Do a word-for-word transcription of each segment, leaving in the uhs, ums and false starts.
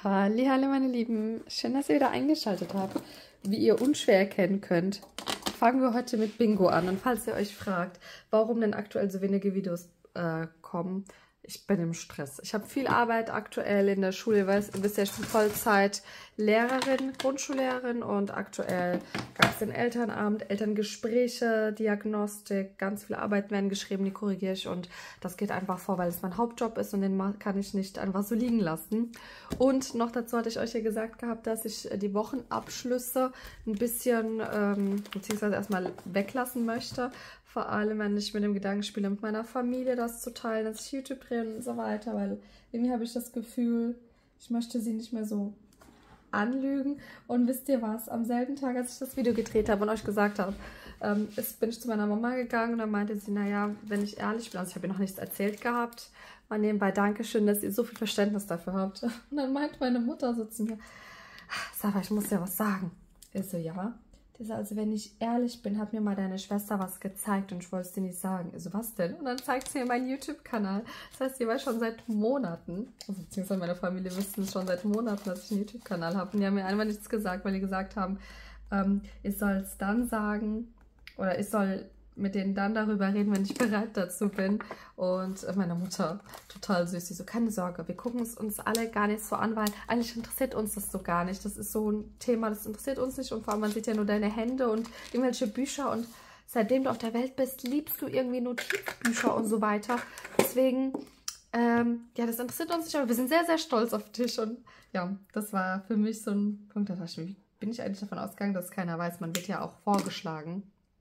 Hallihallo meine Lieben, schön, dass ihr wieder eingeschaltet habt. Wie ihr unschwer erkennen könnt, fangen wir heute mit Bingo an. Und falls ihr euch fragt, warum denn aktuell so wenige Videos äh, kommen, ich bin im Stress. Ich habe viel Arbeit aktuell in der Schule. Ihr wisst ja, ich bin Vollzeit-Lehrerin, Grundschullehrerin und aktuell gab es den Elternabend, Elterngespräche, Diagnostik, ganz viele Arbeiten werden geschrieben, die korrigiere ich und das geht einfach vor, weil es mein Hauptjob ist und den kann ich nicht einfach so liegen lassen. Und noch dazu hatte ich euch ja gesagt gehabt, dass ich die Wochenabschlüsse ein bisschen, ähm, beziehungsweise erstmal weglassen möchte. Vor allem, wenn ich mit dem Gedanken spiele, mit meiner Familie das zu teilen, dass ich YouTube drehe und so weiter, weil irgendwie habe ich das Gefühl, ich möchte sie nicht mehr so anlügen. Und wisst ihr was, am selben Tag, als ich das Video gedreht habe und euch gesagt habe, ähm, ist, bin ich zu meiner Mama gegangen und dann meinte sie, naja, wenn ich ehrlich bin, also ich habe ihr noch nichts erzählt gehabt, mal nebenbei, Dankeschön, dass ihr so viel Verständnis dafür habt. Und dann meint meine Mutter so zu mir, Sarah, ich muss dir was sagen. Ich so, ja. Die so, also wenn ich ehrlich bin, hat mir mal deine Schwester was gezeigt und ich wollte es dir nicht sagen. Ich so, was denn? Und dann zeigt sie mir meinen YouTube-Kanal. Das heißt, die weiß schon seit Monaten, also beziehungsweise meine Familie wissen schon seit Monaten, dass ich einen YouTube-Kanal habe. Und die haben mir einfach nichts gesagt, weil die gesagt haben, ähm, ich soll es dann sagen oder ich soll mit denen dann darüber reden, wenn ich bereit dazu bin. Und meine Mutter, total süß, die so, keine Sorge, wir gucken es uns alle gar nicht so an, weil eigentlich interessiert uns das so gar nicht. Das ist so ein Thema, das interessiert uns nicht und vor allem, man sieht ja nur deine Hände und irgendwelche Bücher und seitdem du auf der Welt bist, liebst du irgendwie Notizbücher und so weiter. Deswegen, ähm, ja, das interessiert uns nicht, aber wir sind sehr, sehr stolz auf dich und ja, das war für mich so ein Punkt, da dachte ich, wie bin ich eigentlich davon ausgegangen, dass keiner weiß, man wird ja auch vorgeschlagen.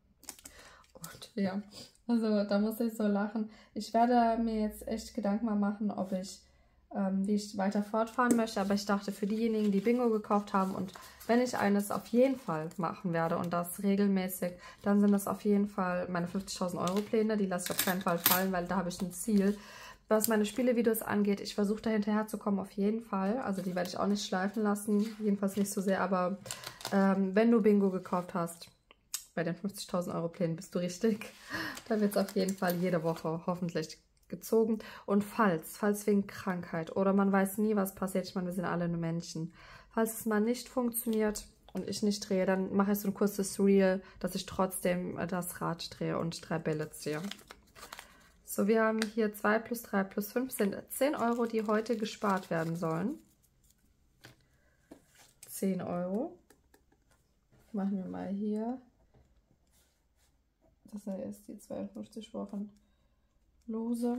Und ja, also da muss ich so lachen. Ich werde mir jetzt echt Gedanken mal machen, ob ich, ähm, wie ich weiter fortfahren möchte. Aber ich dachte, für diejenigen, die Bingo gekauft haben und wenn ich eines auf jeden Fall machen werde und das regelmäßig, dann sind das auf jeden Fall meine fünfzigtausend Euro Pläne. Die lasse ich auf keinen Fall fallen, weil da habe ich ein Ziel. Was meine Spielevideos angeht, ich versuche da hinterher zu kommen, auf jeden Fall. Also die werde ich auch nicht schleifen lassen, jedenfalls nicht so sehr. Aber ähm, wenn du Bingo gekauft hast, bei den fünfzigtausend Euro Plänen bist du richtig. Da wird es auf jeden Fall jede Woche hoffentlich gezogen. Und falls, falls wegen Krankheit oder man weiß nie, was passiert, ich meine, wir sind alle nur Menschen. Falls es mal nicht funktioniert und ich nicht drehe, dann mache ich so ein kurzes Reel, dass ich trotzdem das Rad drehe und drei Bälle ziehe. So, wir haben hier zwei plus drei plus fünf sind zehn Euro, die heute gespart werden sollen. zehn Euro. Machen wir mal hier. Das sind erst die zweiundfünfzig Wochen lose.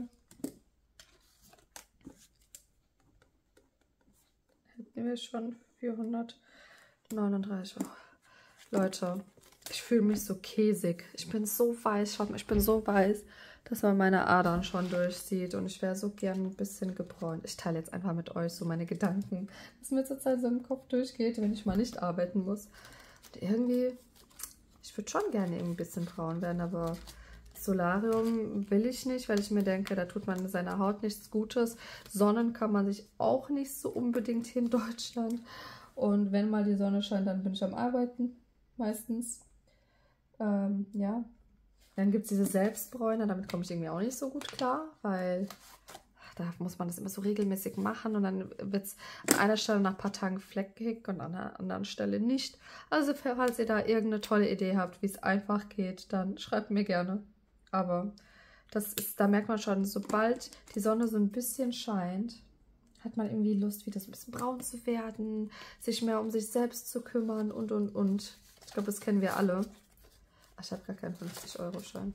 Hätten wir schon vierhundertneununddreißig Euro. Leute, ich fühle mich so käsig. Ich bin so weiß, schaut mal, ich bin so weiß, dass man meine Adern schon durchsieht. Und ich wäre so gern ein bisschen gebräunt. Ich teile jetzt einfach mit euch so meine Gedanken, was mir zurzeit so im Kopf durchgeht, wenn ich mal nicht arbeiten muss. Und irgendwie... Ich würde schon gerne ein bisschen braun werden, aber Solarium will ich nicht, weil ich mir denke, da tut man seiner Haut nichts Gutes. Sonnen kann man sich auch nicht so unbedingt hier in Deutschland. Und wenn mal die Sonne scheint, dann bin ich am Arbeiten, meistens. Ähm, ja. Dann gibt es diese Selbstbräune, damit komme ich irgendwie auch nicht so gut klar, weil... Da muss man das immer so regelmäßig machen und dann wird es an einer Stelle nach ein paar Tagen fleckig und an einer anderen Stelle nicht. Also falls ihr da irgendeine tolle Idee habt, wie es einfach geht, dann schreibt mir gerne. Aber das ist, da merkt man schon, sobald die Sonne so ein bisschen scheint, hat man irgendwie Lust, wieder so ein bisschen braun zu werden, sich mehr um sich selbst zu kümmern und, und, und. Ich glaube, das kennen wir alle. Ach, ich habe gar keinen fünfzig Euro Schein.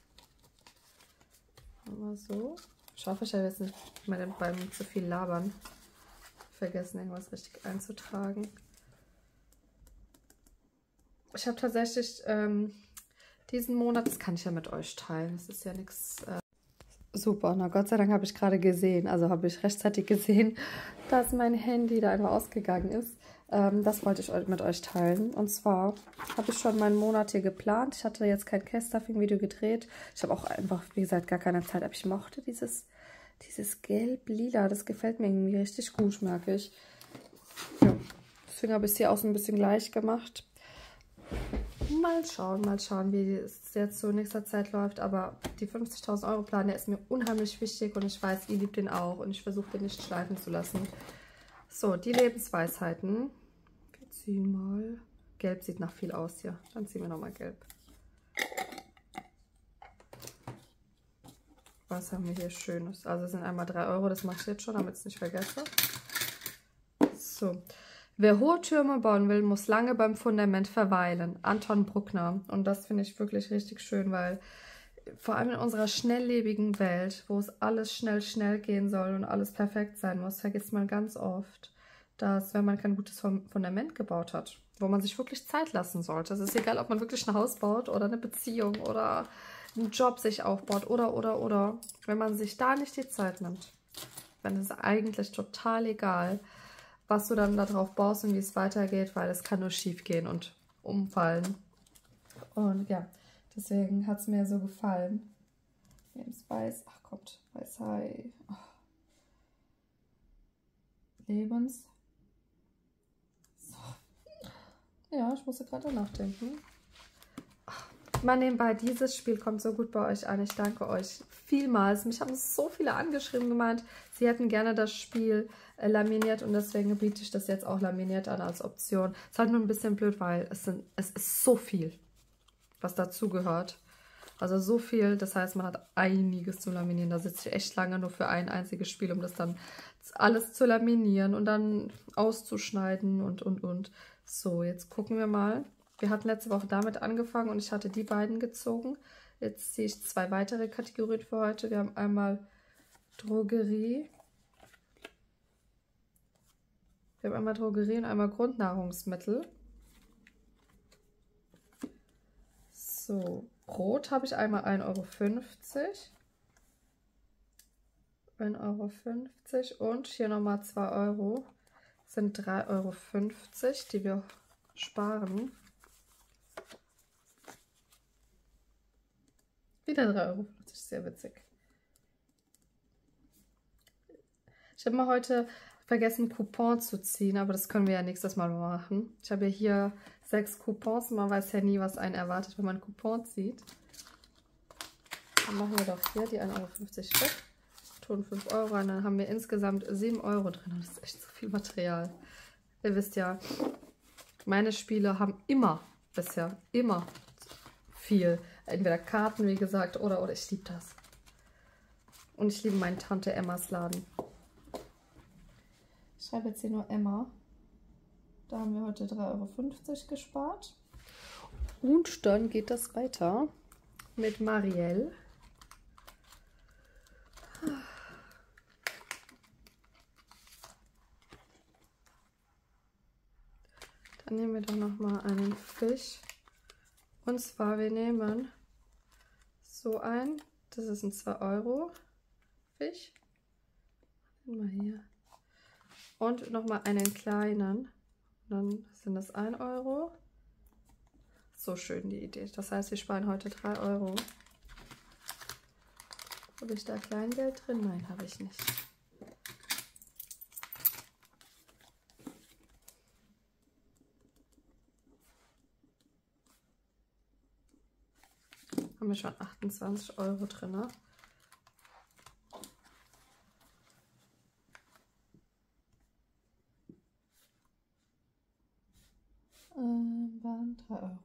Mal so. Ich hoffe, ich habe jetzt nicht beim zu viel labern vergessen, irgendwas richtig einzutragen. Ich habe tatsächlich ähm, diesen Monat, das kann ich ja mit euch teilen, das ist ja nichts... Äh Super, na Gott sei Dank habe ich gerade gesehen, also habe ich rechtzeitig gesehen, dass mein Handy da einfach ausgegangen ist. Ähm, das wollte ich mit euch teilen. Und zwar habe ich schon meinen Monat hier geplant. Ich hatte jetzt kein Cast-Stuffing-Video gedreht. Ich habe auch einfach, wie gesagt, gar keine Zeit. Aber ich mochte dieses, dieses Gelb-Lila. Das gefällt mir irgendwie richtig gut, merke ich. Ja, deswegen habe ich es hier auch so ein bisschen gleich gemacht. Mal schauen, mal schauen, wie es jetzt so in nächster Zeit läuft. Aber die fünfzigtausend Euro Plan, der ist mir unheimlich wichtig und ich weiß, ihr liebt den auch und ich versuche den nicht schleifen zu lassen. So, die Lebensweisheiten. Wir ziehen mal. Gelb sieht nach viel aus hier. Dann ziehen wir nochmal gelb. Was haben wir hier Schönes? Also es sind einmal drei Euro, das mache ich jetzt schon, damit ich es nicht vergesse. So. Wer hohe Türme bauen will, muss lange beim Fundament verweilen. Anton Bruckner. Und das finde ich wirklich richtig schön, weil vor allem in unserer schnelllebigen Welt, wo es alles schnell, schnell gehen soll und alles perfekt sein muss, vergisst man ganz oft, dass wenn man kein gutes Fundament gebaut hat, wo man sich wirklich Zeit lassen sollte, es ist egal, ob man wirklich ein Haus baut oder eine Beziehung oder einen Job sich aufbaut oder, oder, oder, wenn man sich da nicht die Zeit nimmt, dann ist es eigentlich total egal, was du dann darauf baust und wie es weitergeht, weil es kann nur schief gehen und umfallen. Und ja, deswegen hat es mir so gefallen. Lebensweis, ach kommt, Weisheit. Oh. Lebens. So. Ja, ich musste gerade nachdenken. Mal nebenbei, dieses Spiel kommt so gut bei euch an. Ich danke euch vielmals. Mich haben so viele angeschrieben, gemeint, sie hätten gerne das Spiel äh, laminiert und deswegen biete ich das jetzt auch laminiert an als Option. Es ist halt nur ein bisschen blöd, weil es, sind, es ist so viel, was dazu gehört. Also so viel, das heißt, man hat einiges zu laminieren. Da sitze ich echt lange nur für ein einziges Spiel, um das dann alles zu laminieren und dann auszuschneiden und, und, und. So, jetzt gucken wir mal. Wir hatten letzte Woche damit angefangen und ich hatte die beiden gezogen. Jetzt ziehe ich zwei weitere Kategorien für heute. Wir haben einmal Drogerie. Wir haben einmal Drogerie und einmal Grundnahrungsmittel. So, Brot habe ich einmal ein Euro fünfzig. ein Euro fünfzig und hier nochmal zwei Euro. Das sind drei Euro fünfzig, die wir sparen. Wieder drei Euro fünfzig, sehr witzig. Ich habe mal heute vergessen, Coupon zu ziehen, aber das können wir ja nächstes Mal machen. Ich habe ja hier sechs Coupons und man weiß ja nie, was einen erwartet, wenn man einen Coupon zieht. Dann machen wir doch hier die ein Euro fünfzig Stück, tun fünf Euro und dann haben wir insgesamt sieben Euro drin. Und das ist echt so viel Material. Ihr wisst ja, meine Spiele haben immer, bisher, immer viel. Entweder Karten, wie gesagt, oder, oder ich liebe das. Und ich liebe meinen Tante Emmas Laden. Ich schreibe jetzt hier nur Emma. Da haben wir heute drei Euro fünfzig gespart. Und dann geht das weiter mit Marielle. Dann nehmen wir doch noch mal einen Fisch. Und zwar, wir nehmen so ein, das ist ein zwei Euro Fisch. Mal hier. Und nochmal einen kleinen. Dann sind das ein Euro. So schön die Idee. Das heißt, wir sparen heute drei Euro. Habe ich da Kleingeld drin? Nein, habe ich nicht. Haben wir schon achtundzwanzig Euro drin, ne? Ähm, waren drei Euro.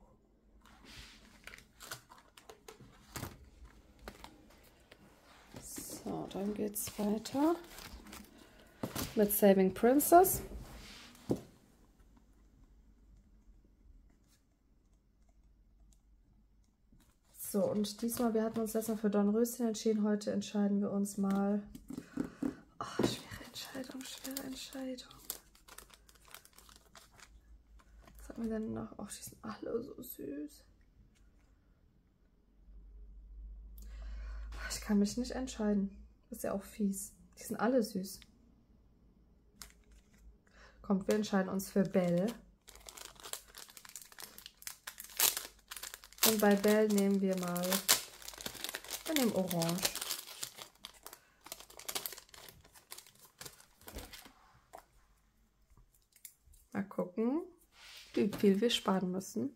So, dann geht's weiter mit Saving Princess. So, und diesmal, wir hatten uns letztes Mal für Dornröschen entschieden. Heute entscheiden wir uns mal. Oh, schwere Entscheidung, schwere Entscheidung. Was haben wir denn noch? Oh, die sind alle so süß. Ich kann mich nicht entscheiden. Das ist ja auch fies. Die sind alle süß. Kommt, wir entscheiden uns für Belle. Und bei Belle nehmen wir mal, wir nehmen Orange. Mal gucken, wie viel wir sparen müssen.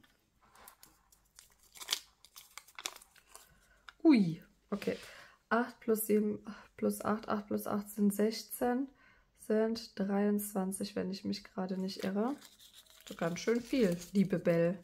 Ui, okay. acht plus sieben plus acht, acht plus acht sind sechzehn. sind dreiundzwanzig, wenn ich mich gerade nicht irre. So ganz schön viel, liebe Belle.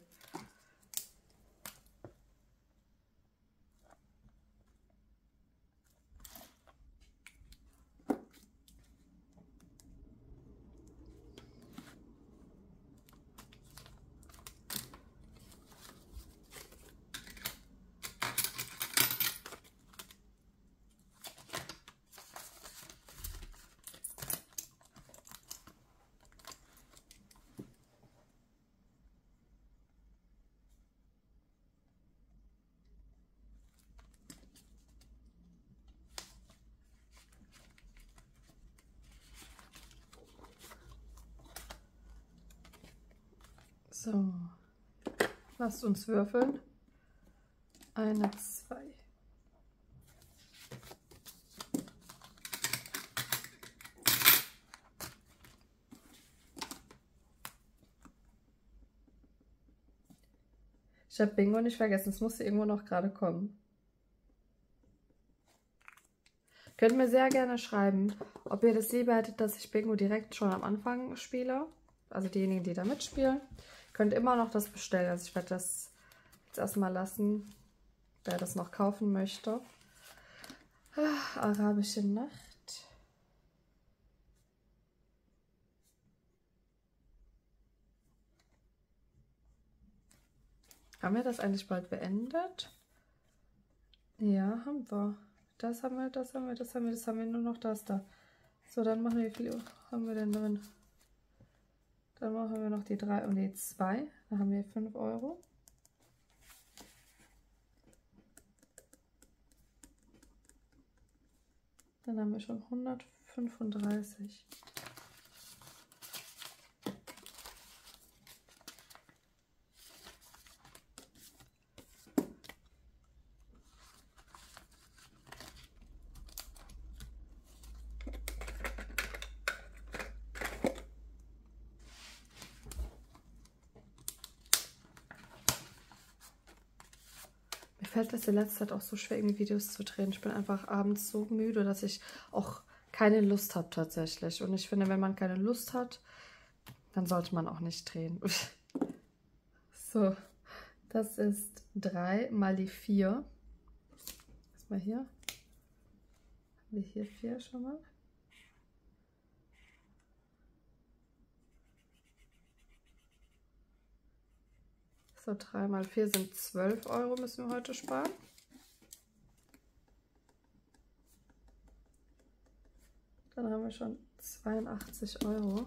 So, lasst uns würfeln. Eine, zwei. Ich habe Bingo nicht vergessen, es musste irgendwo noch gerade kommen. Könnt mir sehr gerne schreiben, ob ihr das lieber hättet, dass ich Bingo direkt schon am Anfang spiele. Also diejenigen, die da mitspielen. Könnt immer noch das bestellen. Also ich werde das jetzt erstmal lassen, wer das noch kaufen möchte. Ah, arabische Nacht. Haben wir das eigentlich bald beendet? Ja, haben wir. Das haben wir, das haben wir, das haben wir, das haben wir, nur noch das da. So, dann machen wir, wie viel haben wir denn drin? Dann machen wir noch die drei und die zwei. Da haben wir fünf Euro. Dann haben wir schon hundertfünfunddreißig. Fällt das in letzter Zeit auch so schwer, irgendwie Videos zu drehen. Ich bin einfach abends so müde, dass ich auch keine Lust habe tatsächlich. Und ich finde, wenn man keine Lust hat, dann sollte man auch nicht drehen. So, das ist drei mal die vier. Was mal hier? Haben wir hier vier schon mal? So, drei mal vier sind zwölf Euro, müssen wir heute sparen. Dann haben wir schon zweiundachtzig Euro.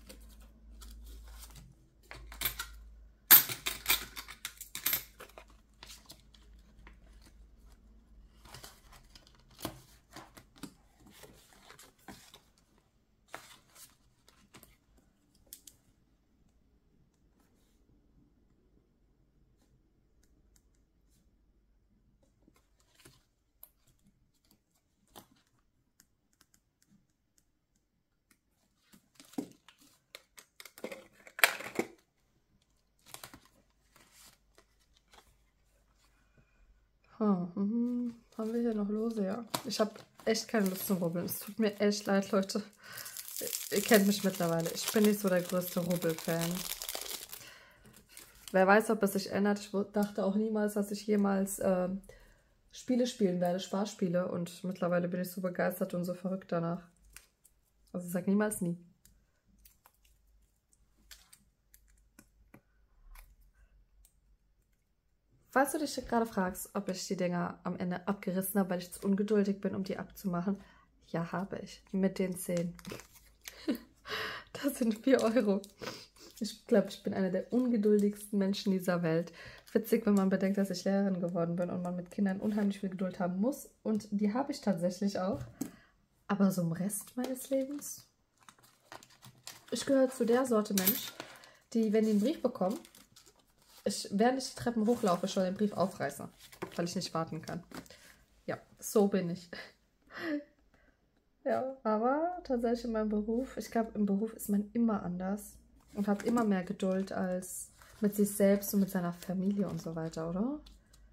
Oh, mhm. Haben wir hier noch Lose, ja. Ich habe echt keine Lust zum Rubbeln. Es tut mir echt leid, Leute. Ihr kennt mich mittlerweile. Ich bin nicht so der größte Rubbel-Fan. Wer weiß, ob es sich ändert. Ich dachte auch niemals, dass ich jemals äh, Spiele spielen werde, Sparspiele. Und mittlerweile bin ich so begeistert und so verrückt danach. Also ich sage niemals nie. Falls du dich gerade fragst, ob ich die Dinger am Ende abgerissen habe, weil ich zu ungeduldig bin, um die abzumachen. Ja, habe ich. Mit den zehn. Das sind vier Euro. Ich glaube, ich bin einer der ungeduldigsten Menschen dieser Welt. Witzig, wenn man bedenkt, dass ich Lehrerin geworden bin und man mit Kindern unheimlich viel Geduld haben muss. Und die habe ich tatsächlich auch. Aber so im Rest meines Lebens? Ich gehöre zu der Sorte Mensch, die, wenn die einen Brief bekommen, ich, während ich die Treppen hochlaufe, schon den Brief aufreiße, weil ich nicht warten kann. Ja, so bin ich. Ja, aber tatsächlich in meinem Beruf, ich glaube, im Beruf ist man immer anders und hat immer mehr Geduld als mit sich selbst und mit seiner Familie und so weiter, oder?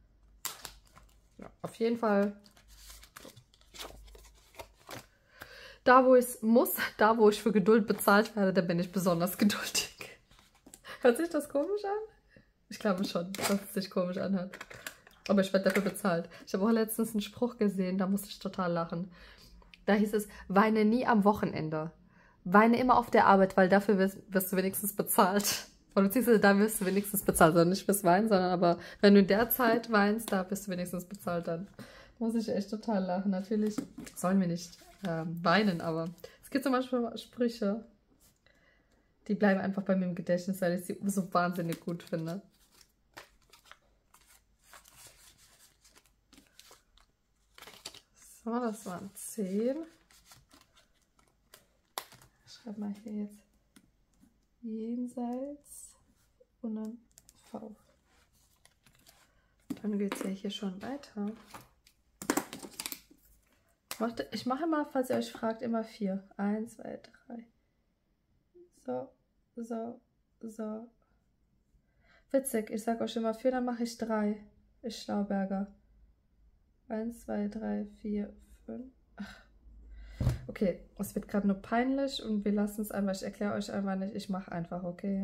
Ja, auf jeden Fall. Da, wo ich es muss, da, wo ich für Geduld bezahlt werde, da bin ich besonders geduldig. Hört sich das komisch an? Ich glaube schon, dass es sich komisch anhört. Aber ich werde dafür bezahlt. Ich habe auch letztens einen Spruch gesehen, da musste ich total lachen. Da hieß es, weine nie am Wochenende. Weine immer auf der Arbeit, weil dafür wirst, wirst du wenigstens bezahlt. Oder beziehungsweise da wirst du wenigstens bezahlt. Also nicht fürs Weinen, sondern aber wenn du in der Zeit weinst, da bist du wenigstens bezahlt dann. Muss ich echt total lachen. Natürlich sollen wir nicht ähm, weinen, aber es gibt zum Beispiel Sprüche, die bleiben einfach bei mir im Gedächtnis, weil ich sie so wahnsinnig gut finde. So, das waren zehn. Ich schreibe mal hier jetzt jenseits und dann V. Dann geht es ja hier schon weiter. Ich mache immer, falls ihr euch fragt, immer vier. Eins, zwei, drei. So, so, so. Witzig, ich sage euch immer vier, dann mache ich drei. Ich Schlauberger. Eins, zwei, drei, vier, fünf. Ach. Okay, es wird gerade nur peinlich und wir lassen es einfach. Ich erkläre euch einfach nicht. Ich mache einfach, okay?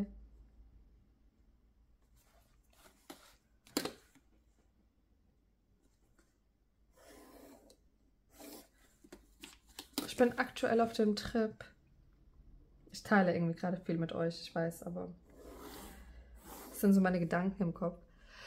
Ich bin aktuell auf dem Trip. Ich teile irgendwie gerade viel mit euch, ich weiß, aber das sind so meine Gedanken im Kopf.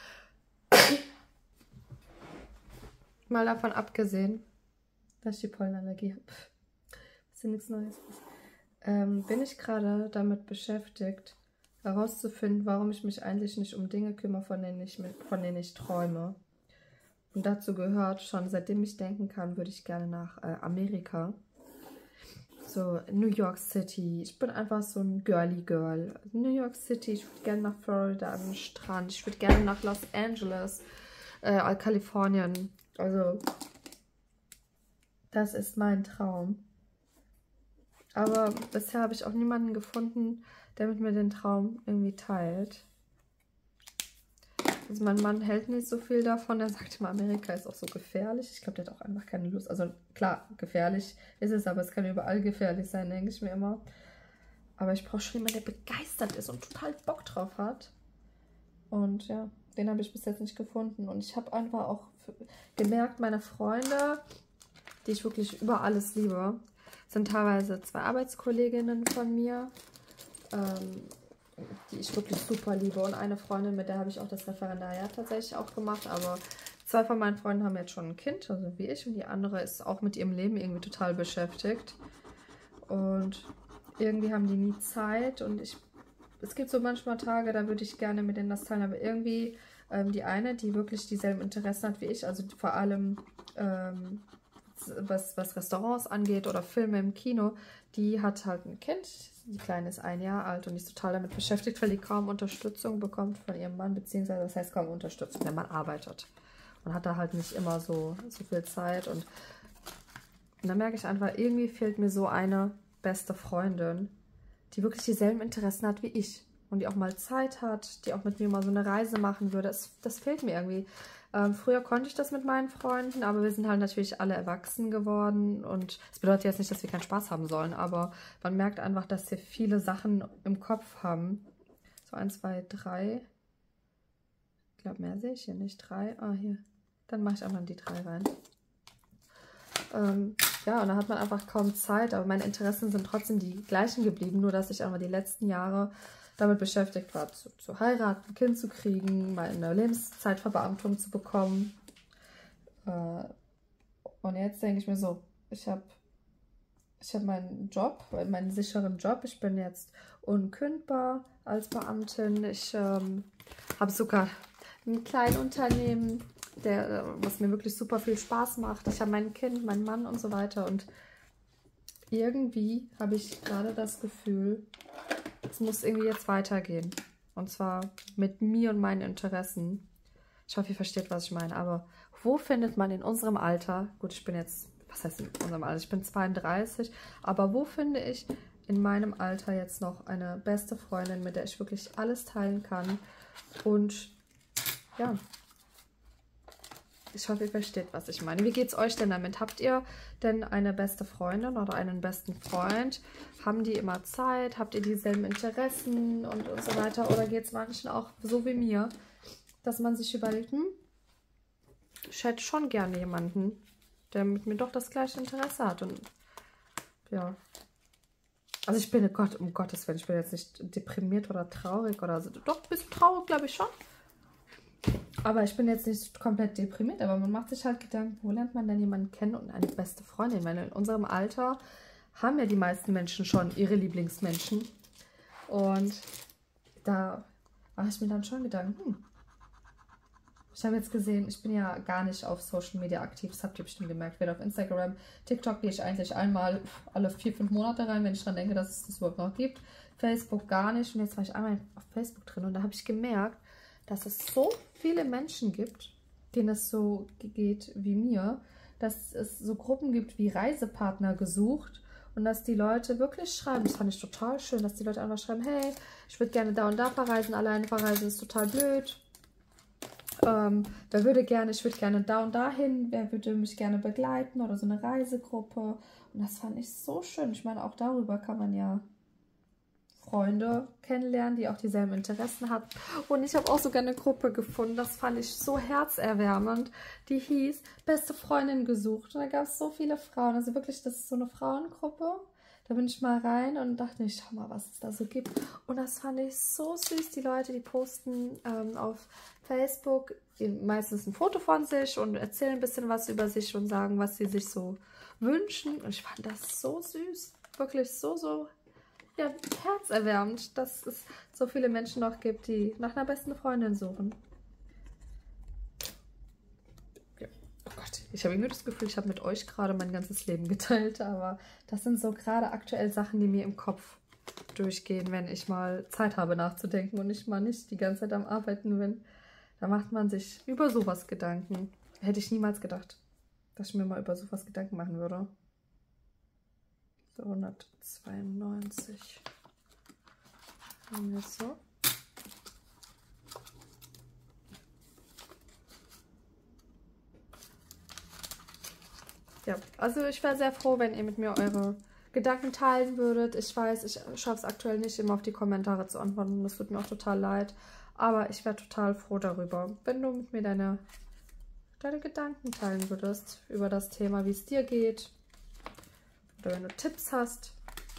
Mal davon abgesehen, dass ich die Pollenallergie habe, was ja nichts Neues ist, ähm, bin ich gerade damit beschäftigt, herauszufinden, warum ich mich eigentlich nicht um Dinge kümmere, von denen ich, von denen ich träume. Und dazu gehört, schon seitdem ich denken kann, würde ich gerne nach äh, Amerika. So, New York City. Ich bin einfach so ein girly Girl. New York City, ich würde gerne nach Florida an den Strand. Ich würde gerne nach Los Angeles, äh, Kalifornien. Also, das ist mein Traum. Aber bisher habe ich auch niemanden gefunden, der mit mir den Traum irgendwie teilt. Also mein Mann hält nicht so viel davon. Er sagt immer, Amerika ist auch so gefährlich. Ich glaube, der hat auch einfach keine Lust. Also klar, gefährlich ist es, aber es kann überall gefährlich sein, denke ich mir immer. Aber ich brauche schon jemanden, der begeistert ist und total Bock drauf hat. Und ja, den habe ich bis jetzt nicht gefunden. Und ich habe einfach auch gemerkt, meine Freunde, die ich wirklich über alles liebe, sind teilweise zwei Arbeitskolleginnen von mir, ähm, die ich wirklich super liebe. Und eine Freundin, mit der habe ich auch das Referendariat tatsächlich auch gemacht. Aber zwei von meinen Freunden haben jetzt schon ein Kind, also wie ich. Und die andere ist auch mit ihrem Leben irgendwie total beschäftigt. Und irgendwie haben die nie Zeit. Und ich, es gibt so manchmal Tage, da würde ich gerne mit denen das teilen. Aber irgendwie ähm, die eine, die wirklich dieselben Interessen hat wie ich, also vor allem ähm, was, was Restaurants angeht oder Filme im Kino, die hat halt ein Kind. Die Kleine ist ein Jahr alt und ist total damit beschäftigt, weil die kaum Unterstützung bekommt von ihrem Mann, beziehungsweise das heißt kaum Unterstützung, der Mann arbeitet und hat da halt nicht immer so, so viel Zeit. Und, und dann merke ich einfach, irgendwie fehlt mir so eine beste Freundin, die wirklich dieselben Interessen hat wie ich und die auch mal Zeit hat, die auch mit mir mal so eine Reise machen würde. Das, das fehlt mir irgendwie. Ähm, früher konnte ich das mit meinen Freunden, aber wir sind halt natürlich alle erwachsen geworden und es bedeutet jetzt nicht, dass wir keinen Spaß haben sollen, aber man merkt einfach, dass wir viele Sachen im Kopf haben. So eins, zwei, drei. Ich glaube, mehr sehe ich hier nicht. Drei. Ah, hier. Dann mache ich einfach die drei rein. Ähm, ja, und da hat man einfach kaum Zeit, aber meine Interessen sind trotzdem die gleichen geblieben, nur dass ich einfach die letzten Jahre damit beschäftigt war, zu, zu heiraten, ein Kind zu kriegen, mal eine Lebenszeitverbeamtung zu bekommen. Äh, und jetzt denke ich mir so, ich habe ich hab meinen Job, meinen sicheren Job. Ich bin jetzt unkündbar als Beamtin. Ich ähm, habe sogar ein kleines Unternehmen, der, was mir wirklich super viel Spaß macht. Ich habe mein Kind, meinen Mann und so weiter. Und irgendwie habe ich gerade das Gefühl, es muss irgendwie jetzt weitergehen. Und zwar mit mir und meinen Interessen. Ich hoffe, ihr versteht, was ich meine. Aber wo findet man in unserem Alter, gut, ich bin jetzt, was heißt in unserem Alter? Ich bin zweiunddreißig. Aber wo finde ich in meinem Alter jetzt noch eine beste Freundin, mit der ich wirklich alles teilen kann? Und ja, Ich hoffe, ihr versteht, was ich meine. Wie geht es euch denn damit? Habt ihr denn eine beste Freundin oder einen besten Freund? Haben die immer Zeit? Habt ihr dieselben Interessen und, und so weiter? Oder geht es manchen auch so wie mir, dass man sich überlegt, hm, ich hätte schon gerne jemanden, der mit mir doch das gleiche Interesse hat. Und ja, also ich bin, oh Gott, um Gottes Willen, ich bin jetzt nicht deprimiert oder traurig oder so. Doch, ein bisschen traurig, glaube ich schon. Aber ich bin jetzt nicht komplett deprimiert, aber man macht sich halt Gedanken, wo lernt man denn jemanden kennen und eine beste Freundin? Weil in unserem Alter haben ja die meisten Menschen schon ihre Lieblingsmenschen. Und da mache ich mir dann schon Gedanken, hm, ich habe jetzt gesehen, ich bin ja gar nicht auf Social Media aktiv, das habt ihr bestimmt gemerkt, weder auf Instagram, TikTok gehe ich eigentlich einmal alle vier, fünf Monate rein, wenn ich dran denke, dass es das überhaupt noch gibt. Facebook gar nicht und jetzt war ich einmal auf Facebook drin und da habe ich gemerkt, dass es so viele Menschen gibt, denen es so geht wie mir, dass es so Gruppen gibt wie Reisepartner gesucht und dass die Leute wirklich schreiben, das fand ich total schön, dass die Leute einfach schreiben, hey, ich würde gerne da und da verreisen, alleine verreisen ist total blöd. Ähm, wer würde gerne, ich würde gerne da und dahin, wer würde mich gerne begleiten oder so eine Reisegruppe. Und das fand ich so schön. Ich meine, auch darüber kann man ja Freunde kennenlernen, die auch dieselben Interessen haben. Und ich habe auch sogar eine Gruppe gefunden, das fand ich so herzerwärmend. Die hieß Beste Freundin gesucht. Und da gab es so viele Frauen. Also wirklich, das ist so eine Frauengruppe. Da bin ich mal rein und dachte, ich schau mal, was es da so gibt. Und das fand ich so süß. Die Leute, die posten ähm, auf Facebook meistens ein Foto von sich und erzählen ein bisschen was über sich und sagen, was sie sich so wünschen. Und ich fand das so süß. Wirklich so, so ja, herzerwärmend, dass es so viele Menschen noch gibt, die nach einer besten Freundin suchen. Oh Gott, ich habe irgendwie das Gefühl, ich habe mit euch gerade mein ganzes Leben geteilt, aber das sind so gerade aktuell Sachen, die mir im Kopf durchgehen, wenn ich mal Zeit habe nachzudenken und ich mal nicht die ganze Zeit am Arbeiten bin. Da macht man sich über sowas Gedanken. Hätte ich niemals gedacht, dass ich mir mal über sowas Gedanken machen würde. So, hundertzweiundneunzig. Haben wir so. Ja, also ich wäre sehr froh, wenn ihr mit mir eure Gedanken teilen würdet. Ich weiß, ich schaffe es aktuell nicht immer auf die Kommentare zu antworten. Das tut mir auch total leid. Aber ich wäre total froh darüber, wenn du mit mir deine, deine Gedanken teilen würdest über das Thema, wie es dir geht. Oder wenn du Tipps hast.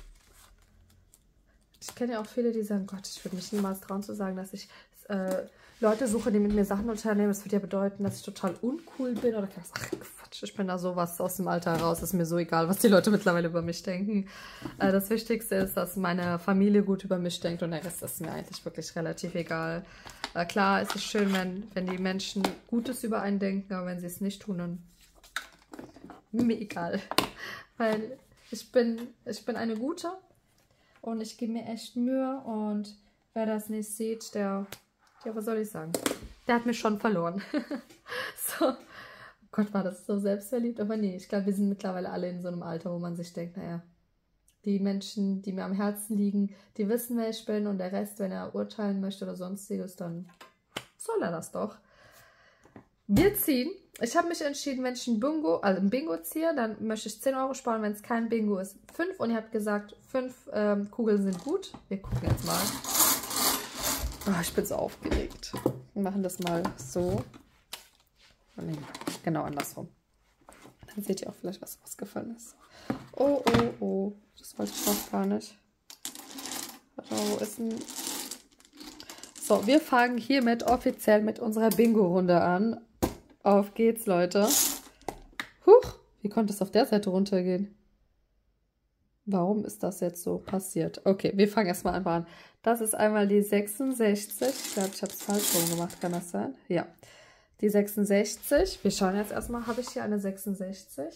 Ich kenne ja auch viele, die sagen, Gott, ich würde mich niemals trauen zu sagen, dass ich äh, Leute suche, die mit mir Sachen unternehmen. Das würde ja bedeuten, dass ich total uncool bin. Oder kann ich sagen, ach Quatsch, ich bin da sowas aus dem Alter raus. Ist mir so egal, was die Leute mittlerweile über mich denken. Äh, das Wichtigste ist, dass meine Familie gut über mich denkt und der Rest ist mir eigentlich wirklich relativ egal. Äh, klar, es ist schön, wenn, wenn die Menschen Gutes über einen denken, aber wenn sie es nicht tun, dann mir egal. Weil ich bin, ich bin eine Gute und ich gebe mir echt Mühe und wer das nicht sieht, der... Ja, was soll ich sagen? Der hat mich schon verloren. So. Oh Gott, war das so selbstverliebt. Aber nee, ich glaube, wir sind mittlerweile alle in so einem Alter, wo man sich denkt, naja, die Menschen, die mir am Herzen liegen, die wissen, wer ich bin. Und der Rest, wenn er urteilen möchte oder sonstiges, dann soll er das doch. Wir ziehen. Ich habe mich entschieden, wenn ich ein Bingo, also ein Bingo ziehe, dann möchte ich zehn Euro sparen. Wenn es kein Bingo ist, fünf. Und ihr habt gesagt, fünf ähm, Kugeln sind gut. Wir gucken jetzt mal. Oh, ich bin so aufgeregt. Wir machen das mal so. Nee, genau andersrum. Dann seht ihr auch vielleicht, was rausgefallen ist. Oh, oh, oh. Das wollte ich doch gar nicht. Warte mal, wo ist denn... So, wir fangen hiermit offiziell mit unserer Bingo-Runde an. Auf geht's, Leute. Huch, wie konnte es auf der Seite runtergehen? Warum ist das jetzt so passiert? Okay, wir fangen erstmal einfach an. Das ist einmal die sechsundsechzig. Ich glaube, ich habe es falsch rum gemacht. Kann das sein? Ja. Die sechsundsechzig. Wir schauen jetzt erstmal, habe ich hier eine sechsundsechzig?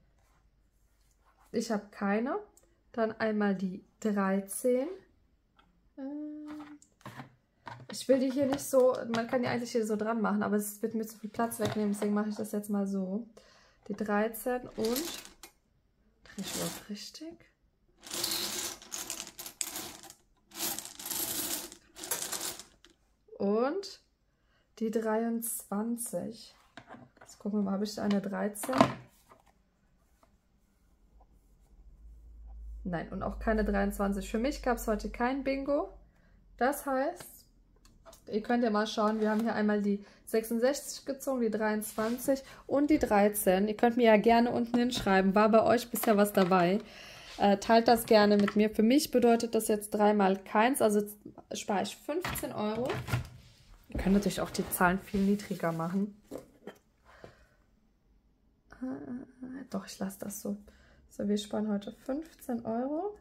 Ich habe keine. Dann einmal die dreizehn. Ich will die hier nicht so, man kann die eigentlich hier so dran machen, aber es wird mir zu viel Platz wegnehmen, deswegen mache ich das jetzt mal so. Die dreizehn und, drehe ich überhaupt richtig? Und die dreiundzwanzig. Jetzt gucken wir mal, habe ich da eine dreizehn? Nein, und auch keine dreiundzwanzig. Für mich gab es heute kein Bingo. Das heißt, ihr könnt ja mal schauen, wir haben hier einmal die sechsundsechzig gezogen, die dreiundzwanzig und die dreizehn. Ihr könnt mir ja gerne unten hinschreiben, war bei euch bisher was dabei? Äh, teilt das gerne mit mir. Für mich bedeutet das jetzt dreimal keins, also spare ich fünfzehn Euro. Ihr könnt natürlich auch die Zahlen viel niedriger machen. Äh, doch, ich lasse das so. So, wir sparen heute fünfzehn Euro.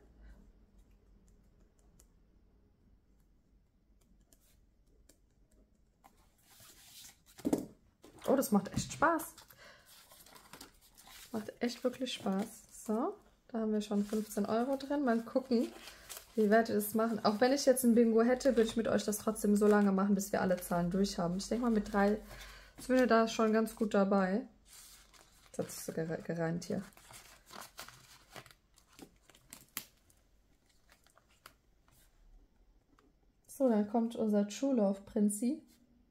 Oh, das macht echt Spaß. Macht echt wirklich Spaß. So, da haben wir schon fünfzehn Euro drin. Mal gucken, wie werde ich das machen. Auch wenn ich jetzt ein Bingo hätte, würde ich mit euch das trotzdem so lange machen, bis wir alle Zahlen durch haben. Ich denke mal, mit drei sind wir da schon ganz gut dabei. Jetzt hat sich so gereimt hier. So, dann kommt unser True Love Prinzip.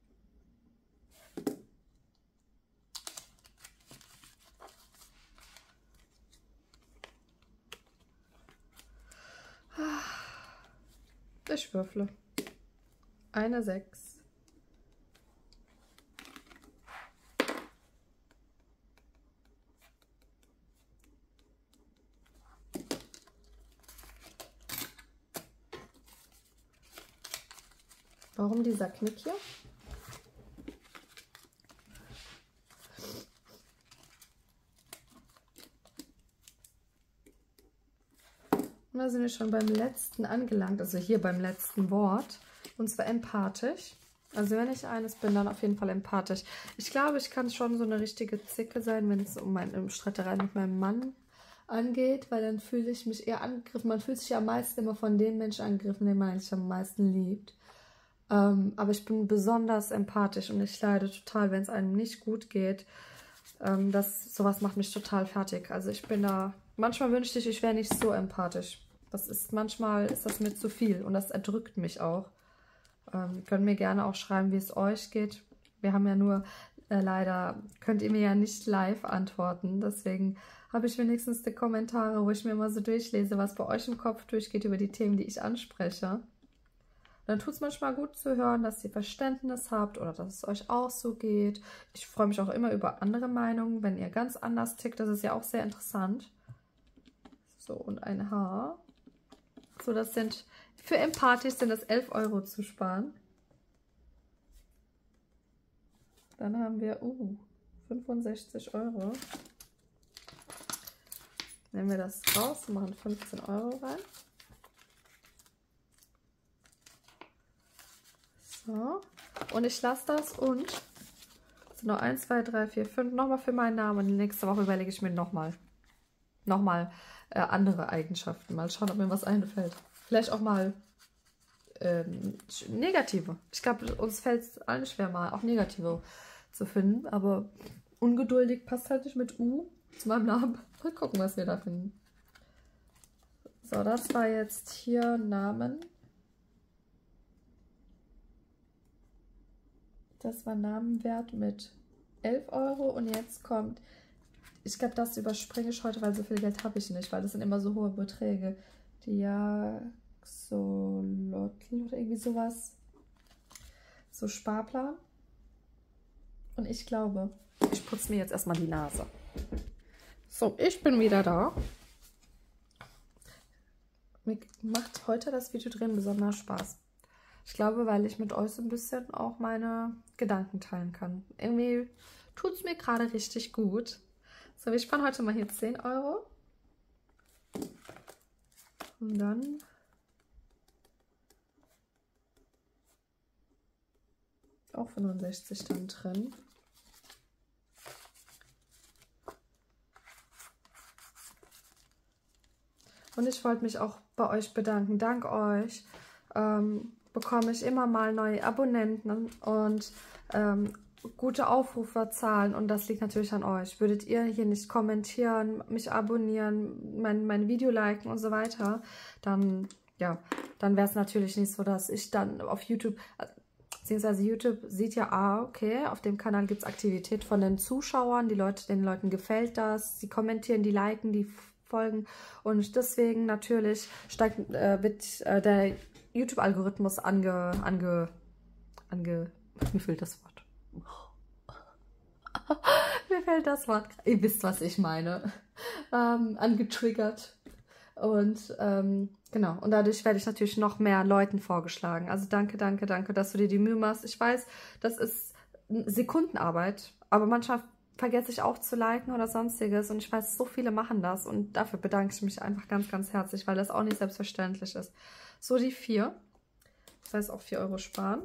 Ich würfle. Eine sechs. Warum dieser Knick hier? Und da sind wir schon beim letzten angelangt, also hier beim letzten Wort. Und zwar empathisch. Also wenn ich eines bin, dann auf jeden Fall empathisch. Ich glaube, ich kann schon so eine richtige Zicke sein, wenn es um meine Streiterei mit meinem Mann angeht, weil dann fühle ich mich eher angegriffen. Man fühlt sich ja am meisten immer von dem Menschen angegriffen, den man eigentlich am meisten liebt. Ähm, aber ich bin besonders empathisch und ich leide total, wenn es einem nicht gut geht. Ähm, das, sowas macht mich total fertig. Also ich bin da, manchmal wünschte ich, ich wäre nicht so empathisch. Das ist, manchmal ist das mir zu viel und das erdrückt mich auch. Ähm, könnt mir gerne auch schreiben, wie es euch geht. Wir haben ja nur, äh, leider könnt ihr mir ja nicht live antworten. Deswegen habe ich wenigstens die Kommentare, wo ich mir immer so durchlese, was bei euch im Kopf durchgeht über die Themen, die ich anspreche. Dann tut es manchmal gut zu hören, dass ihr Verständnis habt oder dass es euch auch so geht. Ich freue mich auch immer über andere Meinungen, wenn ihr ganz anders tickt. Das ist ja auch sehr interessant. So, und ein Haar. So, das sind, für empathisch sind das elf Euro zu sparen. Dann haben wir, uh, fünfundsechzig Euro. Nehmen wir das raus und machen fünfzehn Euro rein. So, und ich lasse das und so noch eins, zwei, drei, vier, fünf nochmal für meinen Namen. Und nächste Woche überlege ich mir nochmal nochmal äh, andere Eigenschaften. Mal schauen, ob mir was einfällt. Vielleicht auch mal ähm, negative. Ich glaube, uns fällt es allen schwer, mal auch negative zu finden. Aber ungeduldig passt halt nicht mit U zu meinem Namen. Mal gucken, was wir da finden. So, das war jetzt hier Namen. Das war Namenwert mit elf Euro und jetzt kommt, ich glaube, das überspringe ich heute, weil so viel Geld habe ich nicht, weil das sind immer so hohe Beträge. Diaxolotl oder irgendwie sowas. So Sparplan. Und ich glaube, ich putze mir jetzt erstmal die Nase. So, ich bin wieder da. Mir macht heute das Video drehen besonders Spaß. Ich glaube, weil ich mit euch so ein bisschen auch meine Gedanken teilen kann. Irgendwie tut es mir gerade richtig gut. So, wir sparen heute mal hier zehn Euro. Und dann auch fünfundsechzig dann drin. Und ich wollte mich auch bei euch bedanken. Dank euch ähm, bekomme ich immer mal neue Abonnenten und ähm, gute Aufruferzahlen. Und das liegt natürlich an euch. Würdet ihr hier nicht kommentieren, mich abonnieren, mein, mein Video liken und so weiter, dann, ja, dann wäre es natürlich nicht so, dass ich dann auf YouTube... beziehungsweise YouTube sieht ja, ah, okay, auf dem Kanal gibt es Aktivität von den Zuschauern, die Leute, den Leuten gefällt das, sie kommentieren, die liken, die folgen und deswegen natürlich steigt, äh, wird äh, der YouTube-Algorithmus ange, ange, ange, mir fehlt das Wort. Mir fällt das Wort, ihr wisst, was ich meine, ähm, angetriggert. Und ähm, genau, und dadurch werde ich natürlich noch mehr Leuten vorgeschlagen. Also danke, danke, danke, dass du dir die Mühe machst. Ich weiß, das ist Sekundenarbeit, aber manchmal vergesse ich auch zu liken oder sonstiges. Und ich weiß, so viele machen das. Und dafür bedanke ich mich einfach ganz, ganz herzlich, weil das auch nicht selbstverständlich ist. So, die vier. Das heißt auch vier Euro sparen.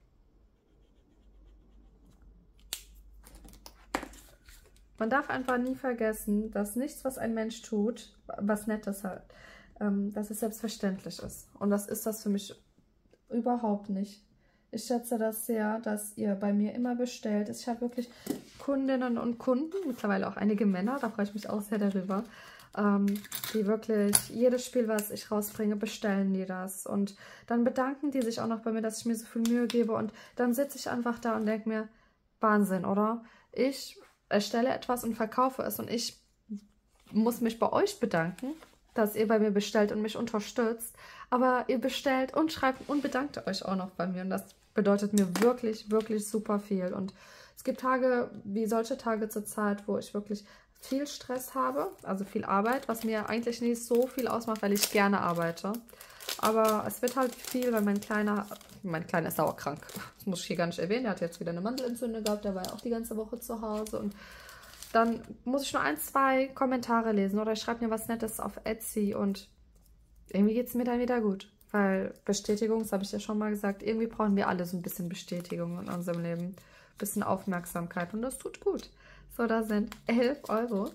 Man darf einfach nie vergessen, dass nichts, was ein Mensch tut, was Nettes hat, ähm, dass es selbstverständlich ist. Und das ist das für mich überhaupt nicht. Ich schätze das sehr, dass ihr bei mir immer bestellt. Ich habe wirklich Kundinnen und Kunden, mittlerweile auch einige Männer, da freue ich mich auch sehr darüber, ähm, die wirklich jedes Spiel, was ich rausbringe, bestellen die das. Und dann bedanken die sich auch noch bei mir, dass ich mir so viel Mühe gebe. Und dann sitze ich einfach da und denke mir, Wahnsinn, oder? Ich erstelle etwas und verkaufe es und ich muss mich bei euch bedanken, dass ihr bei mir bestellt und mich unterstützt, aber ihr bestellt und schreibt und bedankt euch auch noch bei mir und das bedeutet mir wirklich, wirklich super viel und es gibt Tage, wie solche Tage zur Zeit, wo ich wirklich viel Stress habe, also viel Arbeit, was mir eigentlich nicht so viel ausmacht, weil ich gerne arbeite, aber es wird halt viel, weil mein Kleiner, mein Kleiner ist sauerkrank, das muss ich hier gar nicht erwähnen, der hat jetzt wieder eine Mandelentzündung gehabt, der war ja auch die ganze Woche zu Hause und dann muss ich nur ein, zwei Kommentare lesen oder ich schreibe mir was Nettes auf Etsy und irgendwie geht es mir dann wieder gut, weil Bestätigung, das habe ich ja schon mal gesagt, irgendwie brauchen wir alle so ein bisschen Bestätigung in unserem Leben, ein bisschen Aufmerksamkeit und das tut gut. So, da sind elf Euro.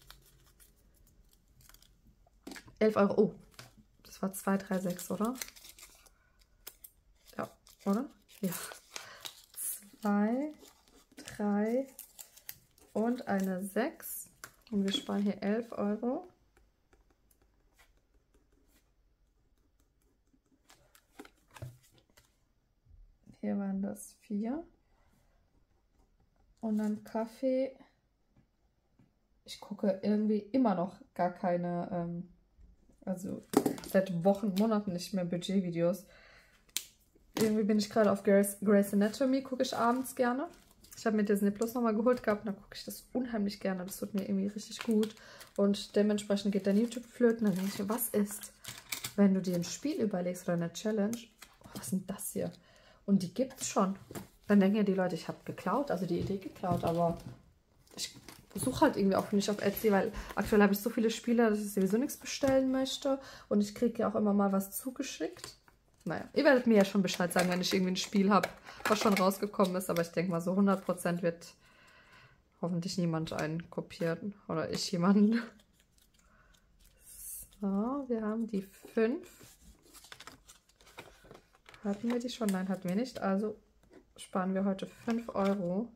elf Euro, oh, das war zwei, drei, sechs, oder? Ja, oder? Ja. zwei, drei und eine sechs. Und wir sparen hier elf Euro. Hier waren das vier. Und dann Kaffee. Ich gucke irgendwie immer noch gar keine, ähm, also seit Wochen, Monaten nicht mehr Budgetvideos. Irgendwie bin ich gerade auf Grey's, Grey's Anatomy, gucke ich abends gerne. Ich habe mir Disney Plus nochmal geholt gehabt und dann gucke ich das unheimlich gerne. Das tut mir irgendwie richtig gut. Und dementsprechend geht dann YouTube flöten. Dann denke ich mir, was ist, wenn du dir ein Spiel überlegst oder eine Challenge? Oh, was ist denn das hier? Und die gibt es schon. Dann denken ja die Leute, ich habe geklaut, also die Idee geklaut. Aber ich suche halt irgendwie auch nicht auf Etsy, weil aktuell habe ich so viele Spiele, dass ich sowieso nichts bestellen möchte. Und ich kriege ja auch immer mal was zugeschickt. Naja, ihr werdet mir ja schon Bescheid sagen, wenn ich irgendwie ein Spiel habe, was schon rausgekommen ist. Aber ich denke mal, so hundert Prozent wird hoffentlich niemand einen kopieren. Oder ich jemanden. So, wir haben die fünf. Hatten wir die schon? Nein, hatten wir nicht. Also sparen wir heute fünf Euro.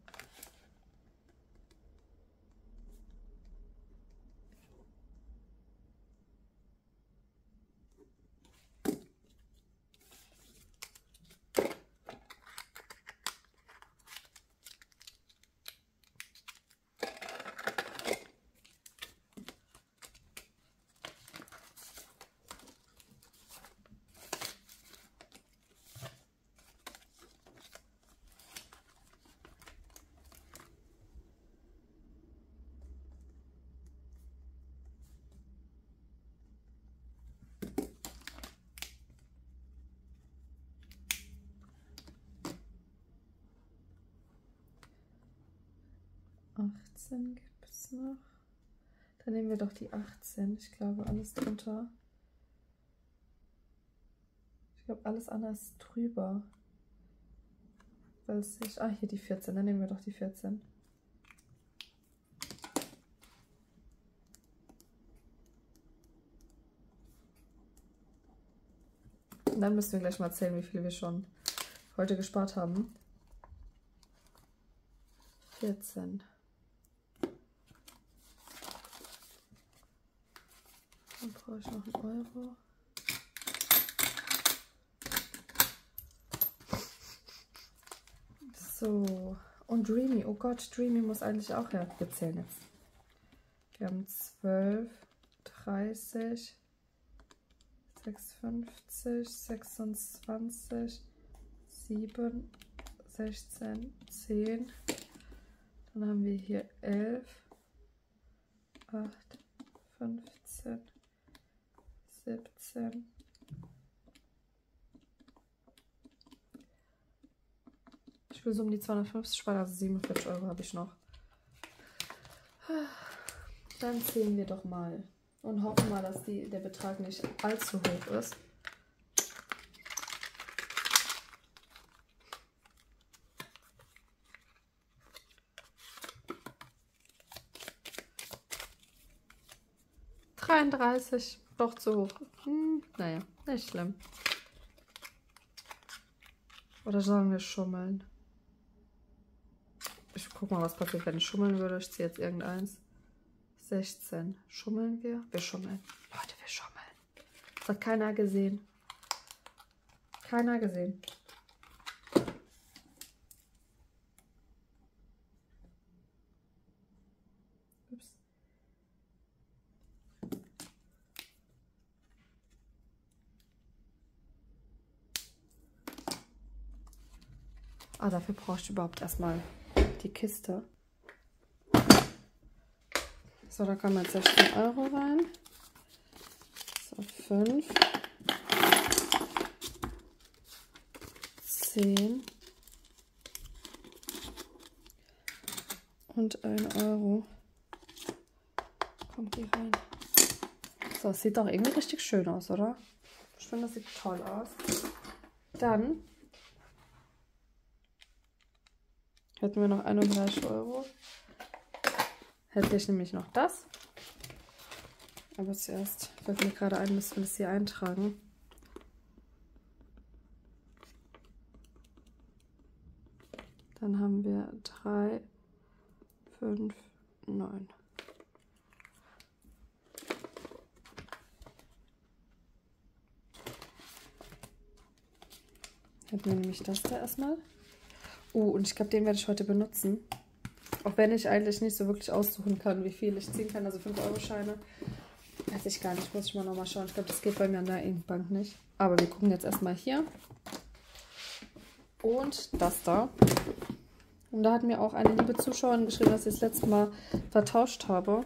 achtzehn gibt es noch. Dann nehmen wir doch die achtzehn. Ich glaube, alles drunter. Ich glaube, alles andere ist drüber. Weiß ich. Ah, hier die vierzehn. Dann nehmen wir doch die vierzehn. Und dann müssen wir gleich mal zählen, wie viel wir schon heute gespart haben. vierzehn. Dann brauche ich noch einen Euro. So, und Dreamy. Oh Gott, Dreamy muss eigentlich auch her. Wir zählen jetzt. Wir haben zwölf, dreißig, sechsundfünfzig, sechsundzwanzig, sieben, sechzehn, zehn. Dann haben wir hier elf, acht, fünfzehn, siebzehn. Ich will so um die zweihundertfünfzig sparen, also siebenundvierzig Euro habe ich noch. Dann zählen wir doch mal und hoffen mal, dass die, der Betrag nicht allzu hoch ist. dreiunddreißig, doch zu hoch. Hm, naja, nicht schlimm. Oder sollen wir schummeln? Ich guck mal, was passiert, wenn ich schummeln würde. Ich ziehe jetzt irgendeins. sechzehn. Schummeln wir? Wir schummeln. Leute, wir schummeln. Das hat keiner gesehen. Keiner gesehen. Ups. Ah, dafür brauche ich überhaupt erstmal die Kiste. So, da kommen jetzt sechzehn Euro rein. So, fünf. zehn. Und ein Euro. Kommt die rein. So, das sieht doch irgendwie richtig schön aus, oder? Ich finde, das sieht toll aus. Dann hätten wir noch einunddreißig Euro. Hätte ich nämlich noch das. Aber zuerst fällt mir gerade ein, müssen wir das hier eintragen. Dann haben wir drei, fünf, neun. Hätten wir nämlich das da erstmal. Oh, und ich glaube, den werde ich heute benutzen. Auch wenn ich eigentlich nicht so wirklich aussuchen kann, wie viel ich ziehen kann. Also fünf Euro Scheine. Weiß ich gar nicht. Muss ich mal nochmal schauen. Ich glaube, das geht bei mir an der Inkbank nicht. Aber wir gucken jetzt erstmal hier. Und das da. Und da hat mir auch eine liebe Zuschauerin geschrieben, dass ich das letzte Mal vertauscht habe.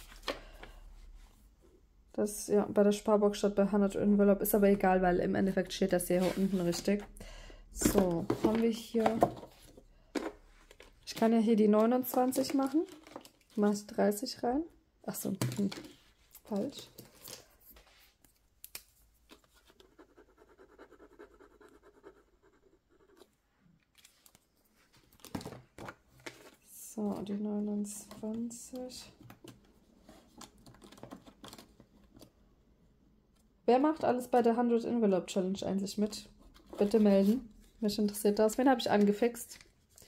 Das ja bei der Sparbox statt bei hundert Envelope. Ist aber egal, weil im Endeffekt steht das hier unten richtig. So, haben wir hier... Ich kann ja hier die neunundzwanzig machen. Mache ich dreißig rein. Achso, hm, falsch. So, die neunundzwanzig. Wer macht alles bei der hundert Envelope Challenge eigentlich mit? Bitte melden. Mich interessiert das. Wen habe ich angefixt?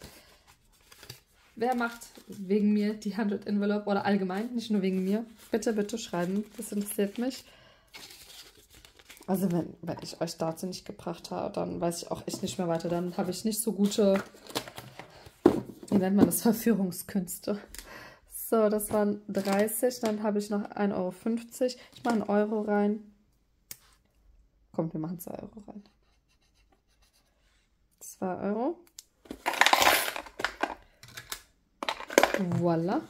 Wer macht wegen mir die hundert Envelope oder allgemein, nicht nur wegen mir? Bitte, bitte schreiben. Das interessiert mich. Also wenn, wenn ich euch dazu nicht gebracht habe, dann weiß ich auch echt nicht mehr weiter. Dann habe ich nicht so gute, wie nennt man das, Verführungskünste. So, das waren dreißig. Dann habe ich noch ein Euro fünfzig. Ich mache einen Euro rein. Kommt, wir machen zwei Euro rein. zwei Euro. Voila.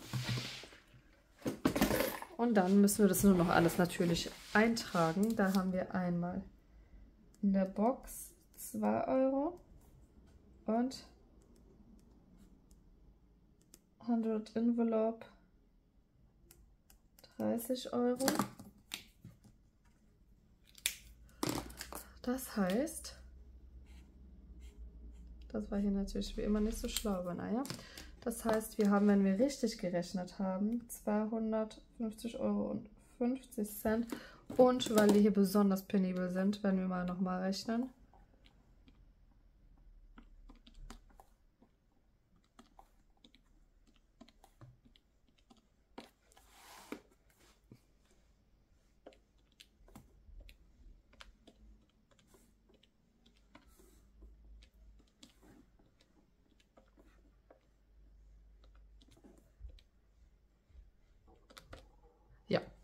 Und dann müssen wir das nur noch alles natürlich eintragen. Da haben wir einmal in der Box zwei Euro und hundert Envelope dreißig Euro. Das heißt, das war hier natürlich wie immer nicht so schlau, aber naja. Das heißt, wir haben, wenn wir richtig gerechnet haben, zweihundertfünfzig Euro und fünfzig Cent. Und weil die hier besonders penibel sind, werden wir mal nochmal rechnen.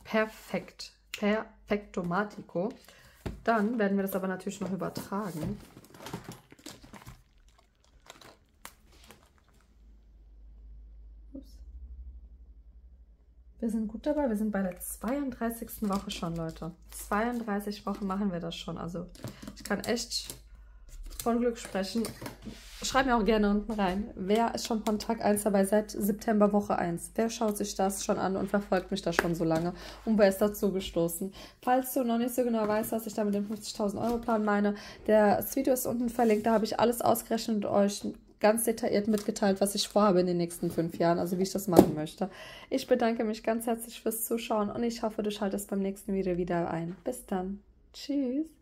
Perfekt. Perfektomatico. Dann werden wir das aber natürlich noch übertragen. Ups. Wir sind gut dabei. Wir sind bei der zweiunddreißigsten Woche schon, Leute. zweiunddreißig Wochen machen wir das schon. Also ich kann echt von Glück sprechen. Schreibt mir auch gerne unten rein, wer ist schon von Tag eins dabei, seit September Woche eins. Wer schaut sich das schon an und verfolgt mich da schon so lange? Und wer ist dazu gestoßen? Falls du noch nicht so genau weißt, was ich da mit dem fünfzigtausend Euro Plan meine, das Video ist unten verlinkt. Da habe ich alles ausgerechnet und euch ganz detailliert mitgeteilt, was ich vorhabe in den nächsten fünf Jahren, also wie ich das machen möchte. Ich bedanke mich ganz herzlich fürs Zuschauen und ich hoffe, du schaltest beim nächsten Video wieder ein. Bis dann. Tschüss.